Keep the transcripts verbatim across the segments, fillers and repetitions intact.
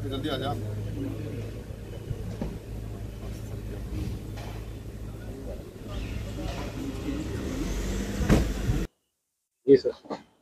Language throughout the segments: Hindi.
जल्दी आ जा। जी सर।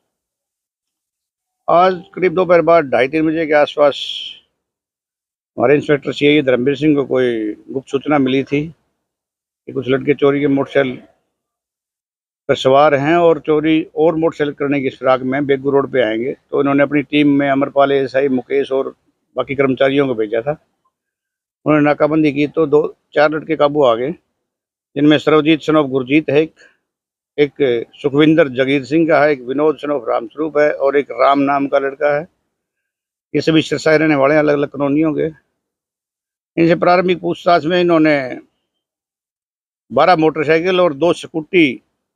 आज करीब दोपहर बाद ढाई तीन बजे के आसपास हमारे इंस्पेक्टर सीआई धर्मवीर सिंह को कोई गुप्त सूचना मिली थी कि कुछ लड़के चोरी के मोटरसाइकिल पर सवार हैं और चोरी और मोटरसाइकिल करने की फिराक में बेगू रोड पे आएंगे। तो इन्होंने अपनी टीम में अमरपाल एएसआई, मुकेश और बाकी कर्मचारियों को भेजा था। उन्होंने नाकाबंदी की तो दो चार लड़के काबू आ गए, जिनमें सर्वजीत सन ऑफ गुरजीत है, एक एक सुखविंदर जगीर सिंह का है, एक विनोद सन ऑफ रामस्वरूप है और एक राम नाम का लड़का है। ये सभी सिरसाए रहने वाले हैं, अलग अलग कॉलोनियों के। इनसे प्रारंभिक पूछताछ में इन्होंने बारह मोटरसाइकिल और दो स्कूटी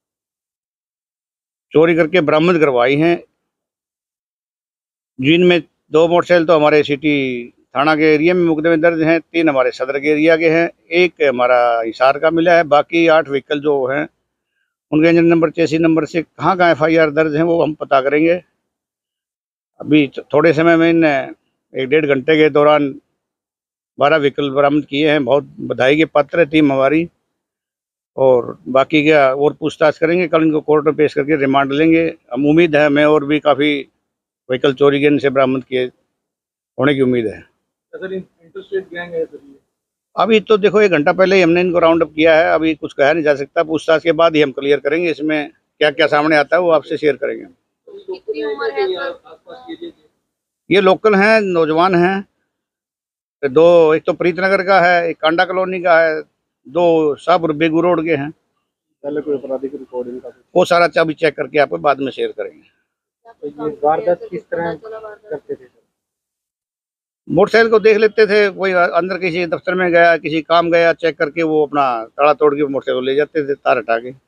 चोरी करके बरामद करवाई हैं, जिनमें दो मोटरसाइकिल तो हमारे सिटी थाना के एरिया में मुकदमे दर्ज हैं, तीन हमारे सदर के एरिया के हैं, एक हमारा हिसार का मिला है। बाकी आठ व्हीकल जो हैं उनके इंजन नंबर, चेसी नंबर से कहाँ कहाँ एफ आई आर दर्ज हैं वो हम पता करेंगे। अभी थोड़े समय में इन एक डेढ़ घंटे के दौरान बारह व्हीकल बरामद किए हैं। बहुत बधाई के पात्र है टीम हमारी, और बाकी क्या और पूछताछ करेंगे। कल इनको कोर्ट में पेश करके रिमांड लेंगे। हम उम्मीद है हमें और भी काफ़ी व्हीकल चोरी के इनसे बरामद किए होने की उम्मीद है। सर इंटरस्टेट गैंग है सर ये? अभी तो देखो एक घंटा पहले ही हमने इनको राउंड अप किया है, अभी कुछ कहा नहीं जा सकता। पूछताछ के बाद ही हम क्लियर करेंगे, इसमें क्या क्या सामने आता है वो आपसे शेयर करेंगे। ये लोकल हैं, नौजवान हैं। दो, एक तो प्रीतनगर का है, एक कांडा कॉलोनी का है, दो शाहपुर बेगू रोड के हैं। पहले कोई अपराधी की रिकॉर्डिंग का वो सारा चाबी चेक करके आपको बाद में शेयर करेंगे। तो ये वारदात किस तरह करते थे? मोटरसाइकिल को देख लेते थे, कोई अंदर किसी दफ्तर में गया, किसी काम गया, चेक करके वो अपना ताला तोड़ के मोटरसाइकिल ले जाते थे, तार हटा के।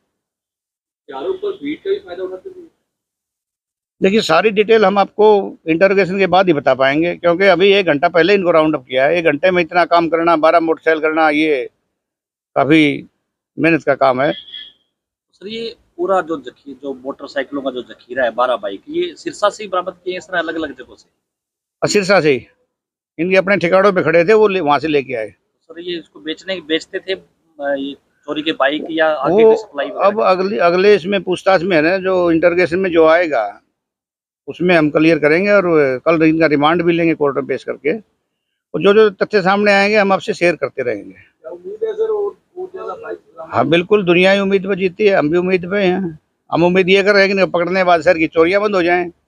देखिए सारी डिटेल हम आपको इंटरोगेशन के बाद ही बता पाएंगे, क्योंकि अभी एक घंटा पहले इनको राउंड अप किया है। एक घंटे में इतना काम करना, बारह मोटरसाइकिल करना, ये काफ़ी मेहनत का काम है। सर ये पूरा जो जखी जो मोटरसाइकिलों का जो जखीरा है, बारह बाइक, ये सिरसा से ही बरामद किए हैं सर, अलग अलग जगहों से? सिरसा से ही इनके अपने ठिकानों पे खड़े थे, वो वहाँ से लेके आए। सर ये इसको बेचने बेचते थे ये चोरी के बाइक, या आगे वो की सप्लाई? अब अगले अगले इसमें पूछताछ में है ना, जो इंटरोगेशन में जो आएगा उसमें हम क्लियर करेंगे, और कल इनका रिमांड भी लेंगे कोर्ट में पेश करके। और जो जो तथ्य सामने आएंगे हम आपसे शेयर करते रहेंगे। उम्मीद है सर और ज्यादा बाइक? हाँ बिल्कुल, दुनिया ही उम्मीद पे जीती है, हम भी उम्मीद पे हैं। हम उम्मीद ये कर रहे हैं कि पकड़ने के बाद सर की चोरियां बंद हो जाएं।